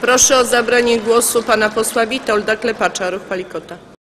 Proszę o zabranie głosu pana posła Witolda Klepacza, Ruch Palikota.